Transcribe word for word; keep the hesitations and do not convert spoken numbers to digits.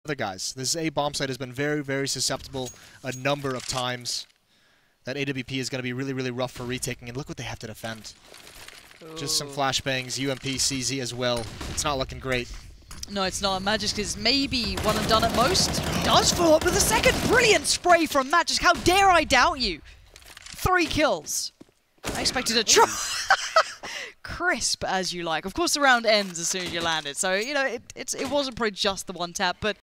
other guys. This A bomb site has been very, very susceptible a number of times. That A W P is going to be really, really rough for retaking, and look what they have to defend. Ooh. Just some flashbangs, U M P, C Z as well. It's not looking great. No, it's not. Magisk is maybe one and done at most. Does follow up with a second brilliant spray from Magisk. How dare I doubt you? Three kills. I expected a try. Crisp as you like. Of course, the round ends as soon as you land it. So, you know, it, it's, it wasn't probably just the one tap, but